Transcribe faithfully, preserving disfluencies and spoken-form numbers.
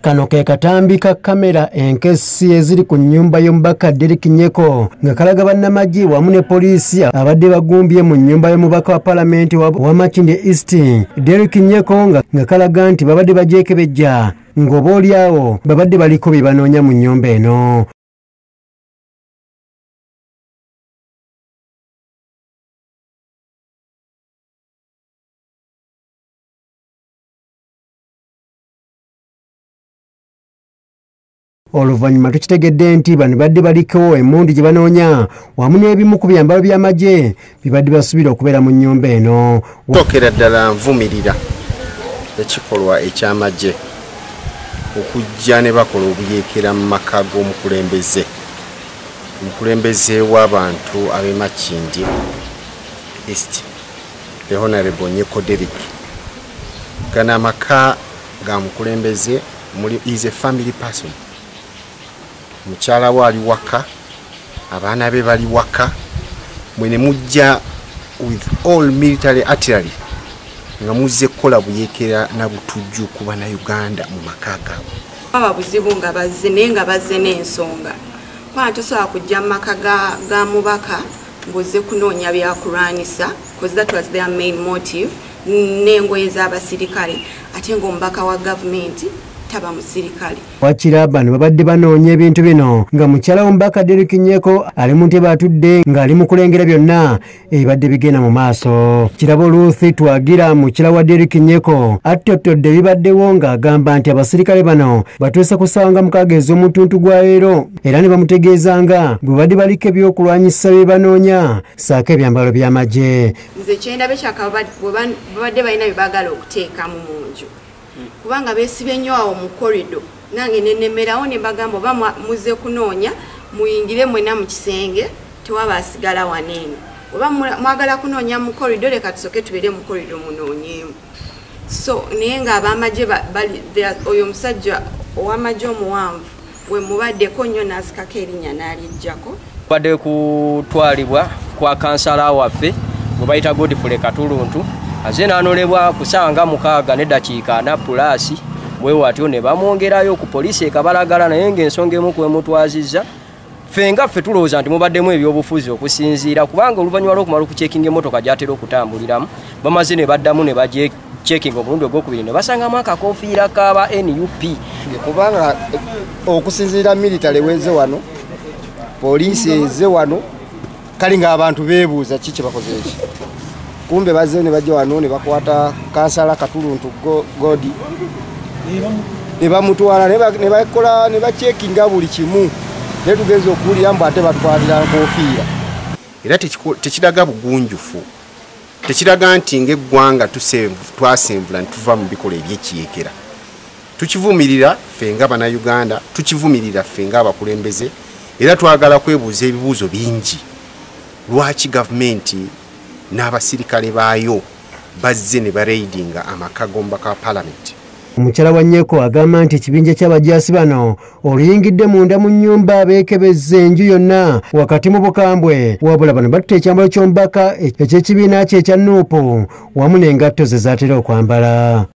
Kano ke katambi ka kamera enkesi eziri ku nnyumba y'omubaka Derek Nyeko nga kalaga bannamagye wamu ne poliisi abadde bagumbye mu nnyumba y'omubaka wa Paalamenti wa Makindye East Derek Nyeko nga, nga kalaga nti babadde bajeekebejja ng'oboolyawo babadde baliko bye banoonya mu nnyumba eno. Oluvannyuma tukitegedde nti bano badde baliko emmundu gye banoonya wamu n'ebimu ku byambalo by'amagye bibadde basuubira okubeera mu nnyumba eno. Tookera ddala nvumirira ekikolwa eky'amagye okujja ne bakola obuyeekera mu maka g'omukulembeze omukulembeze w'abantu ab'e Makindye East the Honorable Nyeko Derek. Gano amaka ga mukulembeze is a family person. Mukyala we ali waka, abaana be bali waka, mwene mujja with all military artillery nga muzze kukola buyeekera na butujju ku Bannayuganda mu maka gaabwe. Baba buzibu nga bazze naye nga bazze n'ensonga. Kwa tosobola kujja mu maka ga mubaka ng'ozze kunoonya byakulwanyisa because that was their main motive, n'engoye z'abasirikale ate ng'omubaka wa gavumenti taba musirikale. Wakira bano babadde banoonya ebintu bino nga mukyala w'omubaka Derek Nyeko ali mu ntebe atudde ng'ali mu kulengera byonna ebibadde bigenda mu maaso. Kirabo Ruth Twagira mukyala wa Derek Nyeko attottodde ebibaddewo ng'agamba nti abasirikale bano batuuse ku ssaawa nga mukaaga ez'omutuntu gwa leero era ne bamutegeezanga bwe badde baliko ebyokulwanyisa bye banoonya ssaako ebyambalo by'amagye. Nze kyendabe kyaka babadde balina bye baagala okuteekamu mu nju kubanga beesibye nnyo awo mu korido nange nennemerawo ne bagamba oba muzze kunoonya muyingire mwena mu kisenge tewaba asigala waneeno oba mwagala kunoonya mu korido leka tusoke tubeere mu korido munoonyeemu. So naye ng'abamagye oyo omusajja ow'amagye omuwanvu we mubaddeko nnyo n'asikako erinnya n'alijjako. Badde kutwalibwa kwa kansala waffe gwe bayita Godfrey Katuluntu aze n'anolebwa ku ssaawa nga mukaaga n'eddakiika ana pulaasi bwe watyo ne bamwongerayo ku poliisi ekabalagala naye ng'ensonga emu kwemutwazizza ffe nga ffe tulowooza nti mubaddemu ebyobufuzi okusinziira kubanga oluvannyuma lw'okumala okucekinga emmotoka gy'atera okutambuliramu bamaze ne baddamu ne bagyecekinga omulundi ogwokubiri ne basangamu akakofiira k'aba N U P kubanga okusinziira militale weze wano poliisi eze wano kali ng'abantu beebuuza ki kye bakoze eki. Kumbe bazze ne bajja wano ne bakwata kansala Katuluntu Godi ne bamutwala ne bakola ne bacekinga buli kimu ne tugeze okuwulira mbu ate batwalira nkofiira. Era tekiraga bugunjufu, tekiraga nti ng'eggwanga twasenvula ne tuva mu bikola eby'ekiyeekera. Tukivumirira ffe nga Bannayuganda, tukivumirira ffe ng'abakulembeze era twagala kwebuuza ebibuuzo bingi. Lwaki gavumenti n'abasirikale baayo bazze ne bareidinga amaka g'omubaka wa Paalamenti? Omukyala wa Nyeko agamba nti ekibinja ky'abajaasi bano oluyingidde munda mu nnyumba beekebezza enju yonna wakati mu bukambwe wabula bano batutte ekyambalo ky'omubaka eky'ekibiina kye ekya Nuupu wamu n'engatto ze zaatera okwambala.